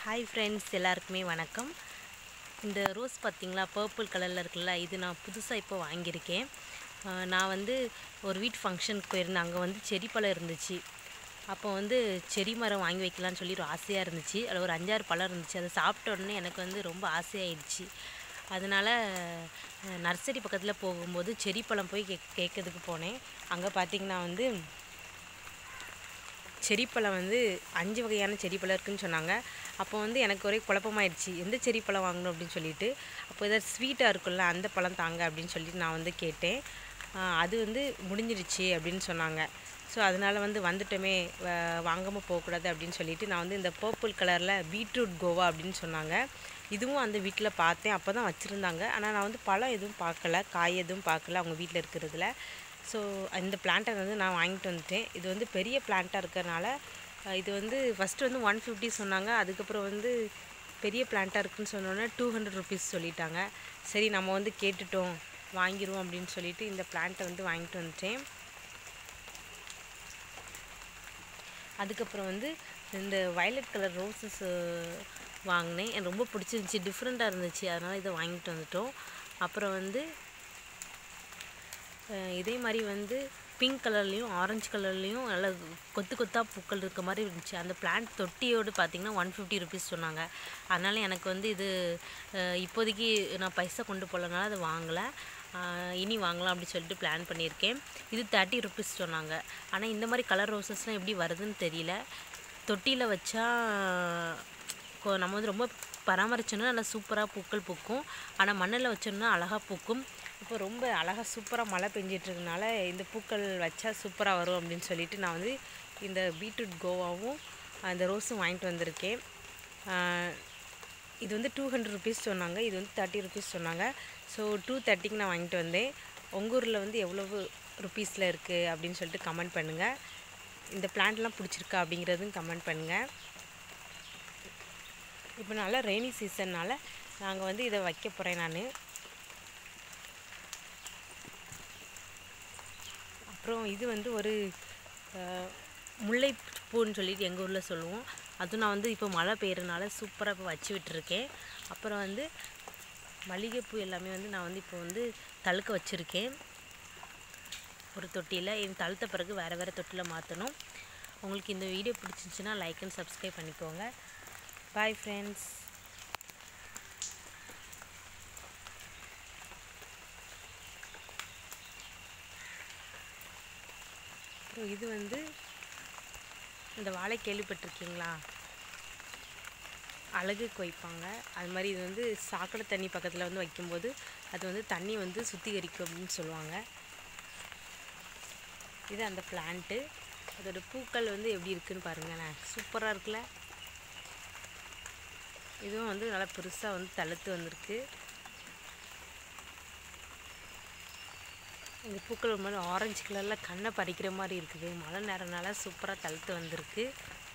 Hi friends, எல்லாருக்குமே வணக்கம். இந்த ரோஸ் பார்த்திங்களா, பர்பிள் கலரில் இருக்குல்ல, இது நான் புதுசாக இப்போ வாங்கியிருக்கேன். நான் ஒரு வீட்டு ஃபங்க்ஷனுக்கு போயிருந்தேன். அங்கே செரி பழம் இருந்துச்சு. அப்போ செரி மரம் வாங்கி வைக்கலான்னு சொல்லி ஒரு ஆசையாக இருந்துச்சு. அதில் ஒரு 5-6 பழம் இருந்துச்சு. அதை சாப்பிட்ட உடனே எனக்கு ரொம்ப ஆசையாயிடுச்சு. அதனால் நர்சரி பக்கத்தில் போகும்போது செரி பழம் போய் கேட்கறதுக்கு போனேன். அங்கே பார்த்திங்கன்னா செரி பழம் 5 வகையான செரி பழம் இருக்குதுன்னு சொன்னாங்க. அப்போ எனக்கு ஒரே குழப்பமாயிடுச்சு, எந்த செரி பழம் வாங்கணும் அப்படின்னு சொல்லிட்டு. அப்போ ஏதாவது ஸ்வீட்டாக இருக்குல்ல, அந்த பழம் தாங்க அப்படின்னு சொல்லிட்டு நான் கேட்டேன். அது முடிஞ்சிடுச்சு அப்படின்னு சொன்னாங்க. ஸோ அதனால் வந்துட்டோமே, வாங்காமல் போகக்கூடாது அப்படின்னு சொல்லிட்டு நான் இந்த பர்பிள் கலரில் பீட்ரூட் கோவா அப்படின்னு சொன்னாங்க. இதுவும் அந்த வீட்டில் பார்த்தேன். அப்போ தான் வச்சுருந்தாங்க. ஆனால் நான் பழம் எதுவும் பார்க்கல, காய் எதுவும் பார்க்கல அவங்க வீட்டில் இருக்கிறதுல. ஸோ இந்த பிளான்ட்டை நான் வாங்கிட்டு வந்துட்டேன். இது பெரிய பிளான்ட்டாக இருக்கிறனால இது ஃபஸ்ட்டு 150 சொன்னாங்க. அதுக்கப்புறம் பெரிய பிளான்ட்டாக இருக்குதுன்னு சொன்னோன்னே 200 ருபீஸ் சொல்லிட்டாங்க. சரி, நம்ம கேட்டுட்டோம், வாங்கிடுவோம் அப்படின்னு சொல்லிட்டு இந்த பிளான்ட்டை வாங்கிட்டு வந்துட்டேன். அதுக்கப்புறம் இந்த வயலட் கலர் ரோசஸ் வாங்கினேன். எனக்கு ரொம்ப பிடிச்சிருந்துச்சி, டிஃப்ரெண்ட்டாக இருந்துச்சு. அதனால் இதை வாங்கிட்டு வந்துட்டோம். அப்புறம் இதே மாதிரி பிங்க் கலர்லேயும் ஆரஞ்சு கலர்லேயும் நல்லா கொத்து கொத்தாக பூக்கள் இருக்க மாதிரி இருந்துச்சு. அந்த பிளான்ட் தொட்டியோடு பார்த்திங்கன்னா 150 ருபீஸ் சொன்னாங்க. அதனால் எனக்கு இது இப்போதைக்கு நான் பைசா கொண்டு போகலனால அதை வாங்கலை. இனி வாங்கலாம் அப்படி சொல்லிட்டு பிளான் பண்ணியிருக்கேன். இது 30 ருபீஸ் சொன்னாங்க. ஆனால் இந்த மாதிரி கலர் ரோசஸ்லாம் எப்படி வருதுன்னு தெரியல. தொட்டியில் வச்சா நம்ம ரொம்ப பராமரிச்சோன்னா நல்லா சூப்பராக பூக்கள் பூக்கும். ஆனால் மண்ணில் வச்சோன்னா அழகாக பூக்கும். இப்போ ரொம்ப அழகாக சூப்பராக மழை பெஞ்சிட்ருக்கனால இந்த பூக்கள் வச்சா சூப்பராக வரும் அப்படின்னு சொல்லிட்டு நான் இந்த பீட்ரூட் கோவாவும் அந்த ரோஸும் வாங்கிட்டு வந்திருக்கேன். இது 200 ருபீஸ் சொன்னாங்க. இது 30 ருபீஸ் சொன்னாங்க. ஸோ 230க்கு நான் வாங்கிட்டு வந்தேன். உங்கள் ஊரில் எவ்வளவு ருபீஸில் இருக்குது அப்படின்னு சொல்லிட்டு கமெண்ட் பண்ணுங்கள். இந்த பிளான்ட்லாம் பிடிச்சிருக்கா அப்படிங்கிறதும் கமெண்ட் பண்ணுங்கள். இப்போ நல்லா ரெய்னி சீசன்னால் நாங்கள் இதை வைக்க போகிறேன் நான். அப்புறம் இது ஒரு முல்லைப்பூன்னு சொல்லிட்டு எங்கள் ஊரில் சொல்லுவோம். அதுவும் நான் இப்போ மழை பெய்யறதுனால சூப்பராக இப்போ வச்சு விட்டுருக்கேன். அப்புறம் மல்லிகைப்பூ எல்லாமே நான் இப்போ தழுக்க வச்சுருக்கேன் ஒரு தொட்டியில். இது தழுத்த பிறகு வேறு வேறு தொட்டியில் மாற்றணும். உங்களுக்கு இந்த வீடியோ பிடிச்சிருந்துச்சின்னா லைக் அண்ட் சப்ஸ்கிரைப் பண்ணிக்கோங்க. Bye friends. இது இந்த வாழை கேள்விப்பட்டிருக்கீங்களா? அழகுக்கு வைப்பாங்க. அது மாதிரி இது சாக்கடை தண்ணி பக்கத்தில் வைக்கும்போது அது தண்ணி சுத்திகரிக்கும் அப்படின்னு சொல்லுவாங்க. இது அந்த பிளான்ட்டு. அதோட பூக்கள் எப்படி இருக்குதுன்னு பாருங்களேன், சூப்பராக இருக்குல்ல. இதுவும் நல்லா பெருசாக தழுத்து வந்திருக்கு. இந்த பூக்கள் ஒரு மாதிரி ஆரஞ்சு கலரில் கண்ணை பறிக்கிற மாதிரி இருக்குது. மழை நேரம்னால சூப்பராக தழுத்து வந்திருக்கு.